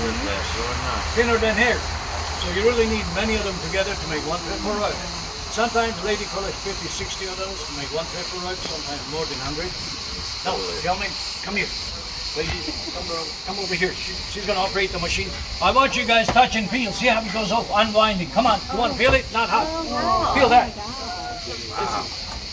Thinner than hair. So you really need many of them together to make one pepper rug. Sometimes lady collect 50, 60 of those to make one pepper rug, sometimes more than 100. Now, gentlemen, come here. Ladies, come over here. She's going to operate the machine. I want you guys touch and feel. See how it goes off, unwinding. Come on, you want to feel it? Not hot. Feel that. Wow.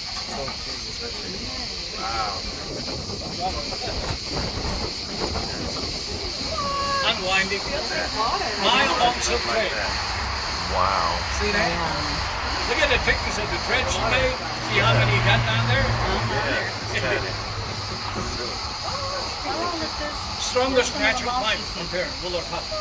Unwinding. 9 lumps of thread. Wow. See that? Look at the thickness of the thread she made. See how many you got down there? Strongest natural fiber compared wool or cotton.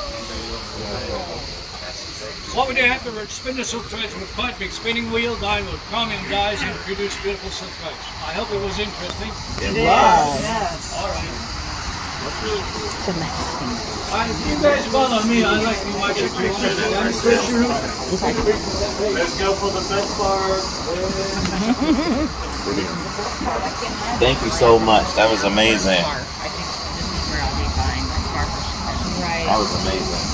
What would you have to spin the silk threads with quite big spinning wheel, dyed with chromium dyes, and produce beautiful silk threads. I hope it was interesting. It was. Yes. All right. It's amazing. You guys follow me. I like to watch your pictures. Let's go for the best part. Thank you so much. That was amazing. I think this is where I'll be buying my scarf. That was amazing.